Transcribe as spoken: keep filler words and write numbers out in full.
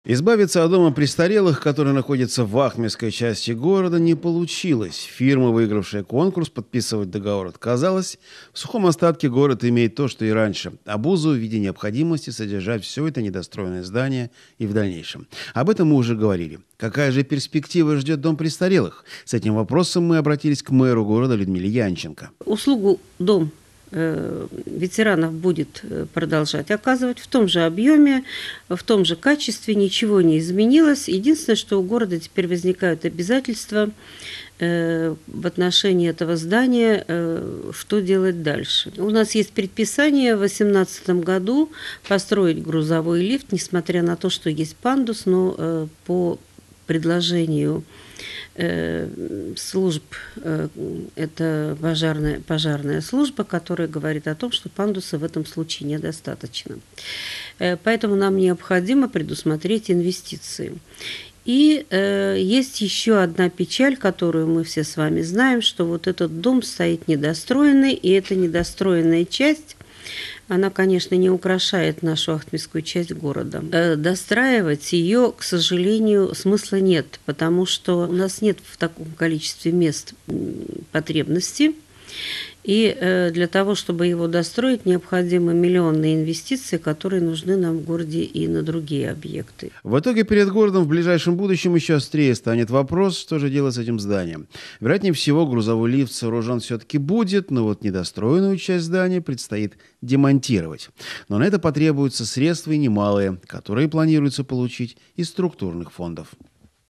Избавиться от дома престарелых, который находится в Ахмедской части города, не получилось. Фирма, выигравшая конкурс, подписывать договор отказалась. В сухом остатке город имеет то, что и раньше. Обузу в виде необходимости содержать все это недостроенное здание и в дальнейшем. Об этом мы уже говорили. Какая же перспектива ждет дом престарелых? С этим вопросом мы обратились к мэру города Людмиле Янченко. Услугу «Дом ветеранов» будет продолжать оказывать в том же объеме, в том же качестве, ничего не изменилось. Единственное, что у города теперь возникают обязательства в отношении этого здания, что делать дальше. У нас есть предписание в две тысячи восемнадцатом году построить грузовой лифт, несмотря на то, что есть пандус, но по предложению служб, это пожарная, пожарная служба, которая говорит о том, что пандуса в этом случае недостаточно. Поэтому нам необходимо предусмотреть инвестиции. И э, есть еще одна печаль, которую мы все с вами знаем, что вот этот дом стоит недостроенный, и эта недостроенная часть, она, конечно, не украшает нашу Ахтемскую часть города. Э, достраивать ее, к сожалению, смысла нет, потому что у нас нет в таком количестве мест потребности. И э, для того, чтобы его достроить, необходимы миллионные инвестиции, которые нужны нам в городе и на другие объекты. В итоге перед городом в ближайшем будущем еще острее станет вопрос, что же делать с этим зданием. Вероятнее всего, грузовой лифт сооружен все-таки будет, но вот недостроенную часть здания предстоит демонтировать. Но на это потребуются средства и немалые, которые планируется получить из структурных фондов.